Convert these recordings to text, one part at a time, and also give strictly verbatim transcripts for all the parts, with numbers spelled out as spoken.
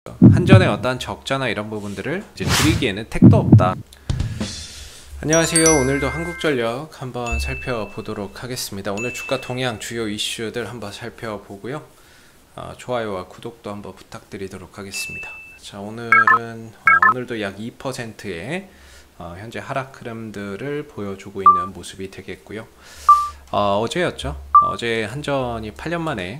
한전의 어떠한 적자나 이런 부분들을 이제 줄이기에는 택도 없다. 안녕하세요. 오늘도 한국전력 한번 살펴보도록 하겠습니다. 오늘 주가 동향 주요 이슈들 한번 살펴보고요. 어, 좋아요와 구독도 한번 부탁드리도록 하겠습니다. 자, 오늘은 어, 오늘도 약 이 퍼센트의 어, 현재 하락 흐름들을 보여주고 있는 모습이 되겠고요. 어, 어제였죠. 어제 한전이 팔 년 만에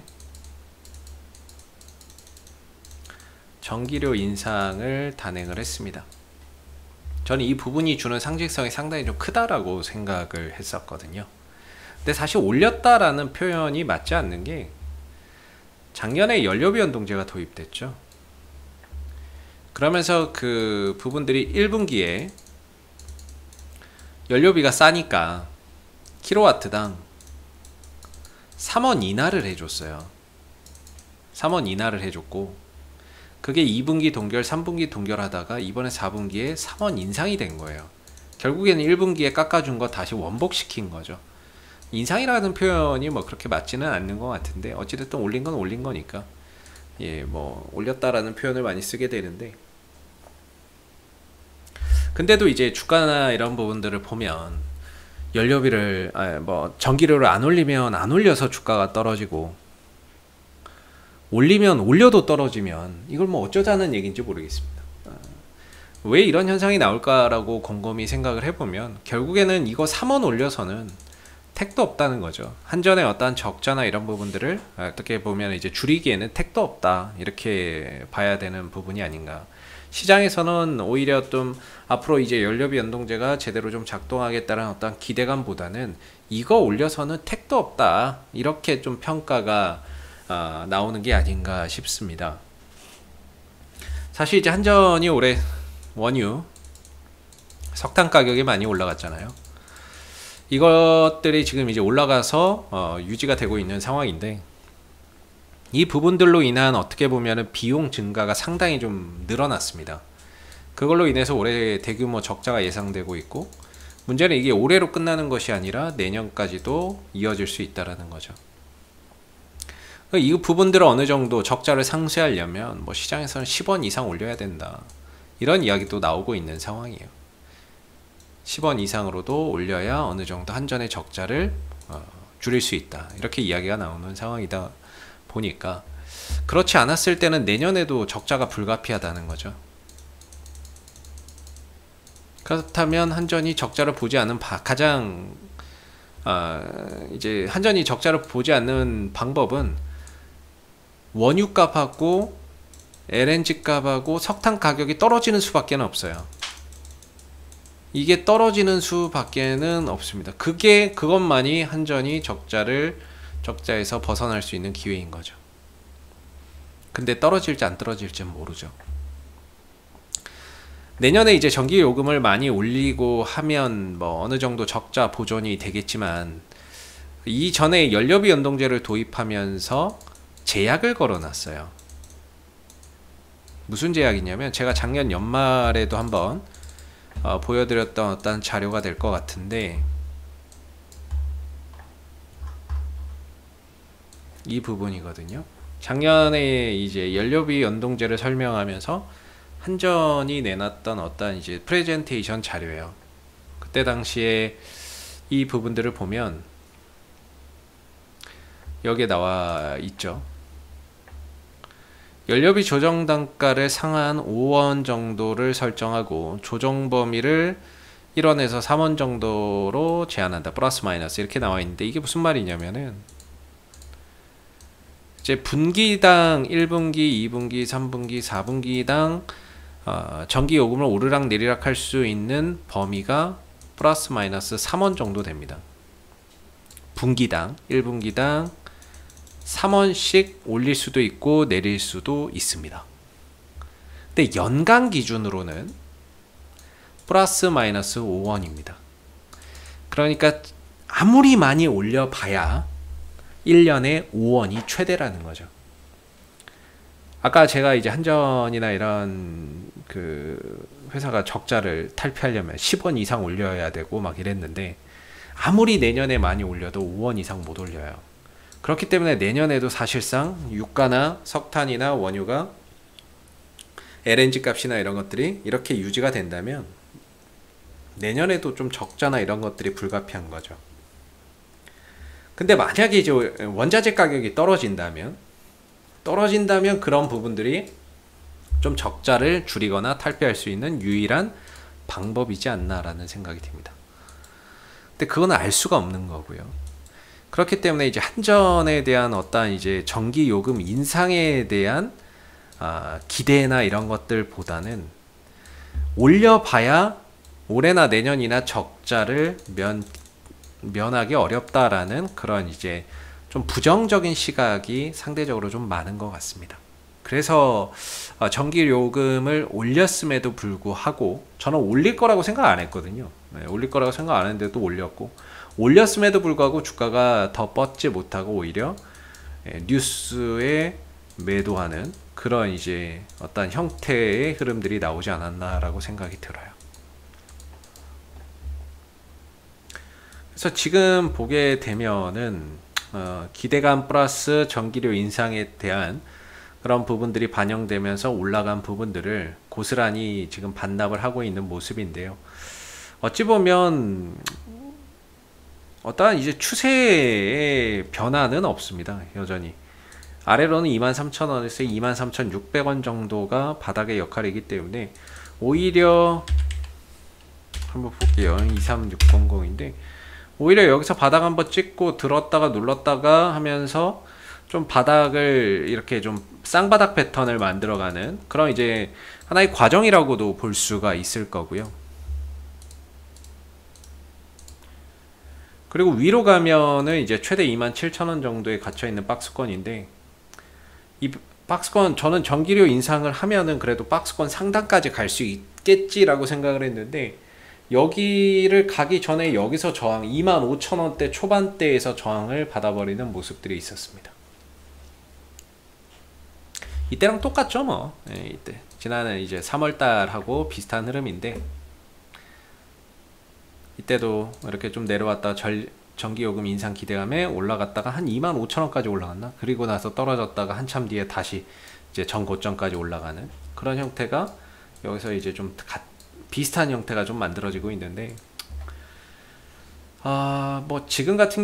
전기료 인상을 단행을 했습니다. 저는 이 부분이 주는 상징성이 상당히 좀 크다라고 생각을 했었거든요. 근데 사실 올렸다라는 표현이 맞지 않는 게 작년에 연료비 연동제가 도입됐죠. 그러면서 그 부분들이 일 분기에 연료비가 싸니까 킬로와트당 삼 원 인하를 해줬어요. 삼 원 인하를 해줬고 그게 이 분기 동결, 삼 분기 동결하다가 이번에 사 분기에 삼 원 인상이 된 거예요. 결국에는 일 분기에 깎아준 거 다시 원복시킨 거죠. 인상이라는 표현이 뭐 그렇게 맞지는 않는 것 같은데 어찌됐든 올린 건 올린 거니까 예, 뭐 올렸다라는 표현을 많이 쓰게 되는데, 근데도 이제 주가나 이런 부분들을 보면 연료비를 아, 뭐 전기료를 안 올리면 안 올려서 주가가 떨어지고 올리면 올려도 떨어지면 이걸 뭐 어쩌자는 얘기인지 모르겠습니다. 왜 이런 현상이 나올까라고 곰곰이 생각을 해보면 결국에는 이거 삼 원 올려서는 택도 없다는 거죠. 한전의 어떠한 적자나 이런 부분들을 어떻게 보면 이제 줄이기에는 택도 없다, 이렇게 봐야 되는 부분이 아닌가. 시장에서는 오히려 좀 앞으로 이제 연료비 연동제가 제대로 좀 작동하겠다는 어떤 기대감보다는 이거 올려서는 택도 없다, 이렇게 좀 평가가 아, 나오는 게 아닌가 싶습니다. 사실 이제 한전이 올해 원유, 석탄 가격이 많이 올라갔잖아요. 이것들이 지금 이제 올라가서 어, 유지가 되고 있는 상황인데, 이 부분들로 인한 어떻게 보면은 비용 증가가 상당히 좀 늘어났습니다. 그걸로 인해서 올해 대규모 적자가 예상되고 있고, 문제는 이게 올해로 끝나는 것이 아니라 내년까지도 이어질 수 있다는 거죠. 이 부분들을 어느 정도 적자를 상쇄하려면 뭐 시장에서는 십 원 이상 올려야 된다, 이런 이야기도 나오고 있는 상황이에요. 십 원 이상으로도 올려야 어느 정도 한전의 적자를 어, 줄일 수 있다, 이렇게 이야기가 나오는 상황이다 보니까, 그렇지 않았을 때는 내년에도 적자가 불가피하다는 거죠. 그렇다면 한전이 적자를 보지 않은 바, 가장 어, 이제 한전이 적자를 보지 않는 방법은 원유 값하고 엘엔지 값하고 석탄 가격이 떨어지는 수밖에 없어요. 이게 떨어지는 수밖에는 없습니다. 그게 그것만이 한전이 적자를 적자에서 벗어날 수 있는 기회인 거죠. 근데 떨어질지 안 떨어질지는 모르죠. 내년에 이제 전기 요금을 많이 올리고 하면 뭐 어느 정도 적자 보존이 되겠지만, 이전에 연료비 연동제를 도입하면서 제약을 걸어놨어요. 무슨 제약이냐면, 제가 작년 연말에도 한번 어, 보여드렸던 어떤 자료가 될 것 같은데, 이 부분이거든요. 작년에 이제 연료비 연동제를 설명하면서 한전이 내놨던 어떤 이제 프레젠테이션 자료예요. 그때 당시에 이 부분들을 보면 여기에 나와 있죠. 연료비 조정 단가를 상한 오 원 정도를 설정하고 조정 범위를 일 원에서 삼 원 정도로 제한한다. 플러스 마이너스 이렇게 나와 있는데, 이게 무슨 말이냐면은 이제 분기당 일 분기, 이 분기, 삼 분기, 사 분기당 어, 전기 요금을 오르락 내리락 할 수 있는 범위가 플러스 마이너스 삼 원 정도 됩니다. 분기당, 일 분기당 삼 원씩 올릴 수도 있고 내릴 수도 있습니다. 근데 연간 기준으로는 플러스 마이너스 오 원입니다. 그러니까 아무리 많이 올려봐야 일 년에 오 원이 최대라는 거죠. 아까 제가 이제 한전이나 이런 그 회사가 적자를 탈피하려면 십 원 이상 올려야 되고 막 이랬는데, 아무리 내년에 많이 올려도 오 원 이상 못 올려요. 그렇기 때문에 내년에도 사실상 유가나 석탄이나 원유가 엘엔지 값이나 이런 것들이 이렇게 유지가 된다면 내년에도 좀 적자나 이런 것들이 불가피한 거죠. 근데 만약에 이제 원자재 가격이 떨어진다면 떨어진다면 그런 부분들이 좀 적자를 줄이거나 탈피할 수 있는 유일한 방법이지 않나라는 생각이 듭니다. 근데 그건 알 수가 없는 거고요. 그렇기 때문에 이제 한전에 대한 어떠한 이제 전기 요금 인상에 대한 아, 기대나 이런 것들보다는 올려봐야 올해나 내년이나 적자를 면 면하기 어렵다라는 그런 이제 좀 부정적인 시각이 상대적으로 좀 많은 것 같습니다. 그래서 전기 요금을 올렸음에도 불구하고 저는 올릴 거라고 생각 안 했거든요. 네, 올릴 거라고 생각 안 했는데도 올렸고, 올렸음에도 불구하고 주가가 더 뻗지 못하고 오히려 뉴스에 매도하는 그런 이제 어떤 형태의 흐름들이 나오지 않았나라고 생각이 들어요. 그래서 지금 보게 되면은 어, 기대감 플러스 전기료 인상에 대한 그런 부분들이 반영되면서 올라간 부분들을 고스란히 지금 반납을 하고 있는 모습인데요. 어찌 보면 어떠한 이제 추세의 변화는 없습니다. 여전히 아래로는 이만 삼천 원에서 이만 삼천육백 원 정도가 바닥의 역할이기 때문에 오히려 한번 볼게요. 이삼육공공인데 오히려 여기서 바닥 한번 찍고 들었다가 눌렀다가 하면서 좀 바닥을 이렇게 좀 쌍바닥 패턴을 만들어가는 그런 이제 하나의 과정이라고도 볼 수가 있을 거고요. 그리고 위로 가면은 이제 최대 이만 칠천 원 정도에 갇혀있는 박스권인데, 이 박스권 저는 전기료 인상을 하면은 그래도 박스권 상단까지 갈 수 있겠지라고 생각을 했는데, 여기를 가기 전에 여기서 저항 이만 오천 원대 초반대에서 저항을 받아버리는 모습들이 있었습니다. 이때랑 똑같죠 뭐. 네, 이때 지난해 이제 삼월달하고 비슷한 흐름인데, 이때도 이렇게 좀 내려왔다 절, 전기요금 인상 기대감에 올라갔다가 한 이만 오천 원까지 올라갔나? 그리고 나서 떨어졌다가 한참 뒤에 다시 이제 전고점까지 올라가는 그런 형태가 여기서 이제 좀 가, 비슷한 형태가 좀 만들어지고 있는데, 아, 뭐 지금 같은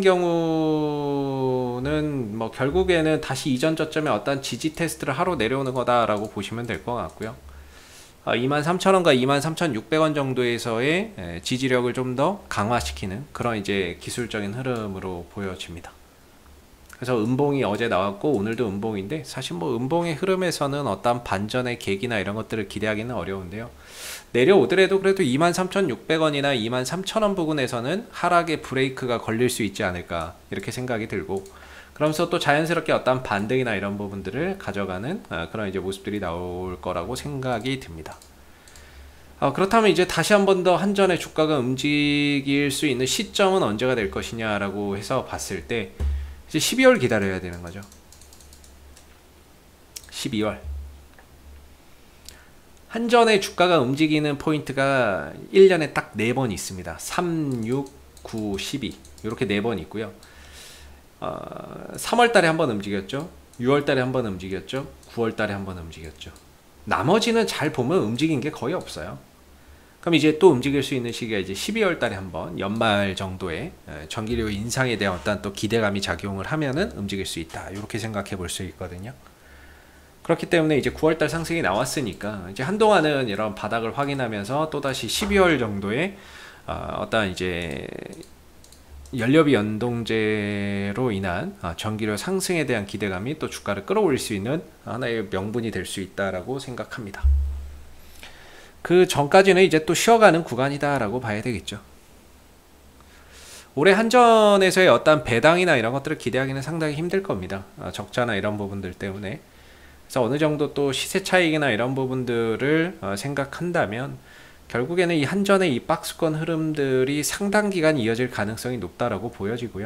경우는 뭐 결국에는 다시 이전 저점에 어떤 지지 테스트를 하러 내려오는 거다라고 보시면 될 것 같고요. 아, 이만 삼천 원과 이만 삼천육백 원 정도에서의 에, 지지력을 좀 더 강화시키는 그런 이제 기술적인 흐름으로 보여집니다. 그래서 음봉이 어제 나왔고 오늘도 음봉인데, 사실 뭐 음봉의 흐름에서는 어떤 반전의 계기나 이런 것들을 기대하기는 어려운데요. 내려오더라도 그래도 이만 삼천육백 원이나 이만 삼천 원 부근에서는 하락의 브레이크가 걸릴 수 있지 않을까 이렇게 생각이 들고, 그러면서 또 자연스럽게 어떤 반등이나 이런 부분들을 가져가는 그런 이제 모습들이 나올 거라고 생각이 듭니다. 어, 그렇다면 이제 다시 한 번 더 한전의 주가가 움직일 수 있는 시점은 언제가 될 것이냐라고 해서 봤을 때 이제 십이월 기다려야 되는 거죠. 십이월. 한전의 주가가 움직이는 포인트가 일 년에 딱 네 번 있습니다. 삼, 육, 구, 십이 이렇게 네 번 있고요. 어, 삼월 달에 한 번 움직였죠. 유월 달에 한 번 움직였죠. 구월 달에 한 번 움직였죠. 나머지는 잘 보면 움직인 게 거의 없어요. 그럼 이제 또 움직일 수 있는 시기가 이제 십이월 달에 한번 연말 정도에 전기료 인상에 대한 어떤 또 기대감이 작용을 하면은 움직일 수 있다. 이렇게 생각해 볼 수 있거든요. 그렇기 때문에 이제 구월 달 상승이 나왔으니까 이제 한동안은 이런 바닥을 확인하면서 또다시 십이월 정도에 어, 어떤 이제 연료비 연동제로 인한 전기료 상승에 대한 기대감이 또 주가를 끌어올릴 수 있는 하나의 명분이 될 수 있다라고 생각합니다. 그 전까지는 이제 또 쉬어가는 구간이다라고 봐야 되겠죠. 올해 한전에서의 어떤 배당이나 이런 것들을 기대하기는 상당히 힘들 겁니다. 적자나 이런 부분들 때문에. 그래서 어느 정도 또 시세 차익이나 이런 부분들을 생각한다면 결국에는 이 한전의 이 박스권 흐름들이 상당 기간 이어질 가능성이 높다라고 보여지고요.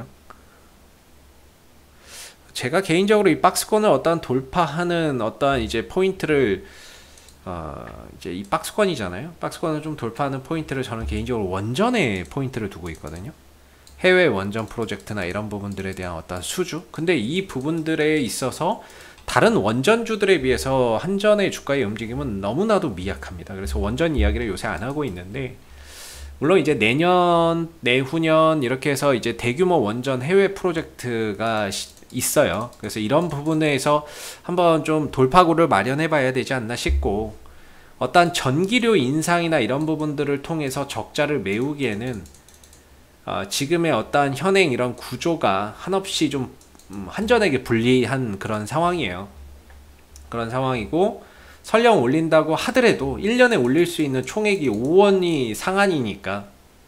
제가 개인적으로 이 박스권을 어떠한 돌파하는 어떠한 이제 포인트를 어 이제 이 박스권이잖아요. 박스권을 좀 돌파하는 포인트를 저는 개인적으로 원전에 포인트를 두고 있거든요. 해외 원전 프로젝트나 이런 부분들에 대한 어떤 수주. 근데 이 부분들에 있어서 다른 원전주들에 비해서 한전의 주가의 움직임은 너무나도 미약합니다. 그래서 원전 이야기를 요새 안 하고 있는데, 물론 이제 내년, 내후년 이렇게 해서 이제 대규모 원전 해외 프로젝트가 있어요. 그래서 이런 부분에서 한번 좀 돌파구를 마련해 봐야 되지 않나 싶고, 어떤 전기료 인상이나 이런 부분들을 통해서 적자를 메우기에는 어, 지금의 어떤 현행 이런 구조가 한없이 좀 음, 한전에게 불리한 그런 상황이에요. 그런 상황이고, 설령 올린다고 하더라도 일 년에 올릴 수 있는 총액이 오원이 상한이니까,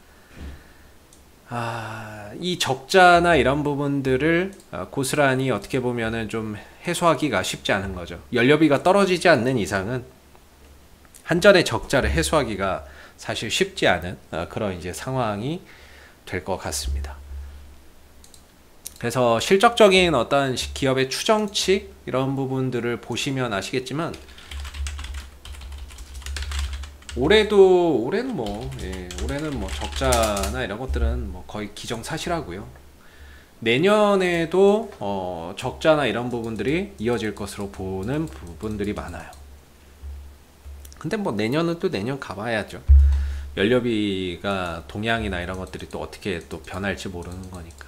아, 이 적자나 이런 부분들을 고스란히 어떻게 보면은 좀 해소하기가 쉽지 않은 거죠. 연료비가 떨어지지 않는 이상은 한전의 적자를 해소하기가 사실 쉽지 않은 그런 이제 상황이 될 것 같습니다. 그래서 실적적인 어떤 기업의 추정치 이런 부분들을 보시면 아시겠지만, 올해도 올해는 뭐 예, 올해는 뭐 적자나 이런 것들은 뭐 거의 기정사실하고요. 내년에도 어, 적자나 이런 부분들이 이어질 것으로 보는 부분들이 많아요. 근데 뭐 내년은 또 내년 가봐야죠. 연료비가 동향이나 이런 것들이 또 어떻게 또 변할지 모르는 거니까.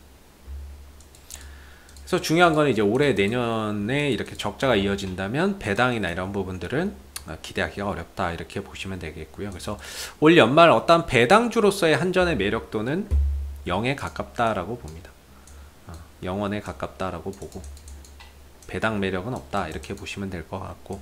그래서 중요한 건 이제 올해 내년에 이렇게 적자가 이어진다면 배당이나 이런 부분들은 기대하기가 어렵다 이렇게 보시면 되겠고요. 그래서 올 연말 어떤 배당주로서의 한전의 매력도는 영에 가깝다라고 봅니다. 영원에 가깝다라고 보고, 배당 매력은 없다 이렇게 보시면 될 것 같고,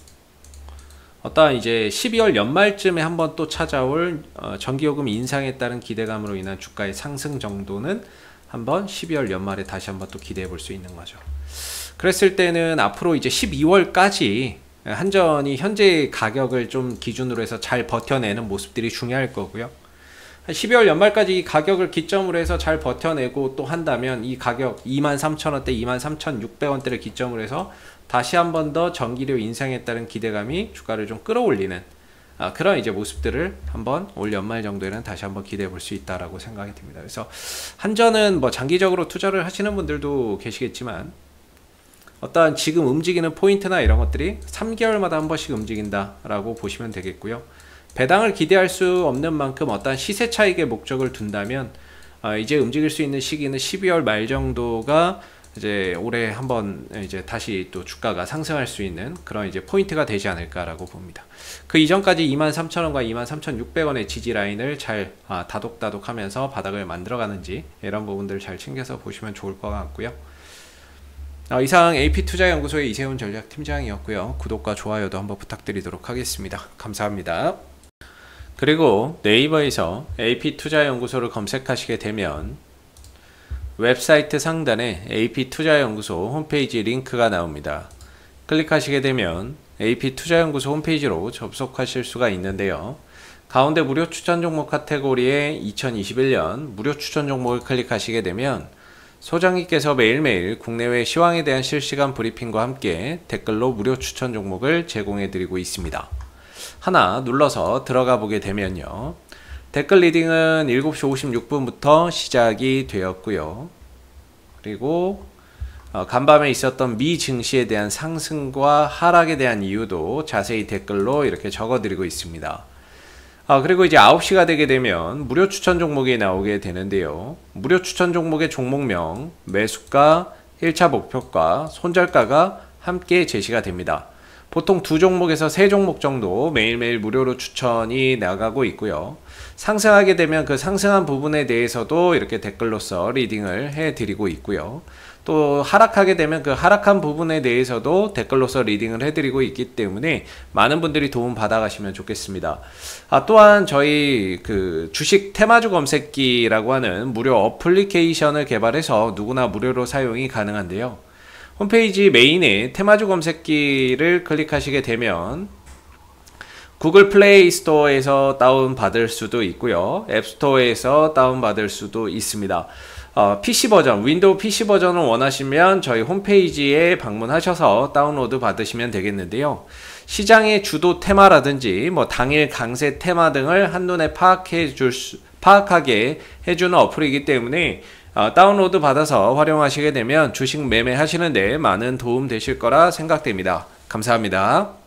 어떤 이제 십이월 연말쯤에 한번 또 찾아올 어, 전기요금 인상에 따른 기대감으로 인한 주가의 상승 정도는 한번 십이월 연말에 다시 한번 또 기대해 볼 수 있는 거죠. 그랬을 때는 앞으로 이제 십이월까지 한전이 현재 가격을 좀 기준으로 해서 잘 버텨내는 모습들이 중요할 거고요. 십이월 연말까지 이 가격을 기점으로 해서 잘 버텨내고 또 한다면 이 가격 이만 삼천 원대, 이만 삼천육백 원대를 기점으로 해서 다시 한 번 더 전기료 인상에 따른 기대감이 주가를 좀 끌어올리는 아, 그런 이제 모습들을 한번 올 연말 정도에는 다시 한번 기대해 볼 수 있다라고 생각이 듭니다. 그래서 한전은 뭐 장기적으로 투자를 하시는 분들도 계시겠지만, 어떤 지금 움직이는 포인트나 이런 것들이 삼 개월마다 한 번씩 움직인다라고 보시면 되겠고요. 배당을 기대할 수 없는 만큼 어떤 시세 차익의 목적을 둔다면 어, 이제 움직일 수 있는 시기는 십이월 말 정도가 이제 올해 한번 이제 다시 또 주가가 상승할 수 있는 그런 이제 포인트가 되지 않을까라고 봅니다. 그 이전까지 이만 삼천 원과 이만 삼천육백 원의 지지 라인을 잘 아, 다독다독하면서 바닥을 만들어가는지 이런 부분들을 잘 챙겨서 보시면 좋을 것 같고요. 어, 이상 에이피투자연구소의 이세훈 전략팀장이었고요. 구독과 좋아요도 한번 부탁드리도록 하겠습니다. 감사합니다. 그리고 네이버에서 에이피투자연구소를 검색하시게 되면 웹사이트 상단에 에이피투자연구소 홈페이지 링크가 나옵니다. 클릭하시게 되면 에이피투자연구소 홈페이지로 접속하실 수가 있는데요. 가운데 무료 추천 종목 카테고리에 이천이십일 년 무료 추천 종목을 클릭하시게 되면 소장님께서 매일매일 국내외 시황에 대한 실시간 브리핑과 함께 댓글로 무료 추천 종목을 제공해 드리고 있습니다. 하나 눌러서 들어가 보게 되면요, 댓글 리딩은 일곱 시 오십육 분부터 시작이 되었고요. 그리고 어, 간밤에 있었던 미 증시에 대한 상승과 하락에 대한 이유도 자세히 댓글로 이렇게 적어 드리고 있습니다. 아, 그리고 이제 아홉 시가 되게 되면 무료 추천 종목이 나오게 되는데요. 무료 추천 종목의 종목명, 매수가, 일 차 목표가, 손절가가 함께 제시가 됩니다. 보통 두 종목에서 세 종목 정도 매일매일 무료로 추천이 나가고 있고요. 상승하게 되면 그 상승한 부분에 대해서도 이렇게 댓글로서 리딩을 해드리고 있고요. 또 하락하게 되면 그 하락한 부분에 대해서도 댓글로서 리딩을 해드리고 있기 때문에 많은 분들이 도움 받아가시면 좋겠습니다. 아, 또한 저희 그 주식 테마주 검색기라고 하는 무료 어플리케이션을 개발해서 누구나 무료로 사용이 가능한데요. 홈페이지 메인에 테마주 검색기를 클릭하시게 되면 구글 플레이 스토어에서 다운받을 수도 있고요. 앱스토어에서 다운받을 수도 있습니다. 어, 피씨 버전, 윈도우 피씨 버전을 원하시면 저희 홈페이지에 방문하셔서 다운로드 받으시면 되겠는데요. 시장의 주도 테마라든지 뭐 당일 강세 테마 등을 한눈에 파악해 줄 수, 파악하게 해주는 어플이기 때문에 어, 다운로드 받아서 활용하시게 되면 주식 매매하시는데 많은 도움 되실 거라 생각됩니다. 감사합니다.